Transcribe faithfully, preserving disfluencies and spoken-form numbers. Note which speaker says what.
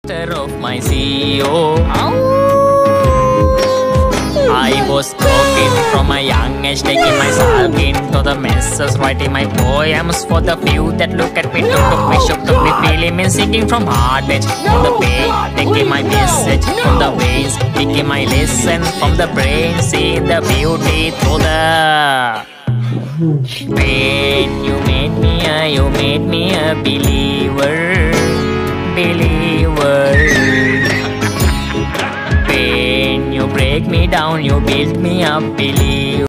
Speaker 1: Of my C E O. I was talking from a young age, taking myself into the masses, writing my poems for the few that look at me, took the wish of the me feeling me singing from heart edge, from the pain, taking my message from the veins, taking my lesson from the brain, seeing the beauty through the pain. You made me a, you made me a believer, believer. Pain, you break me down, you build me up, believe.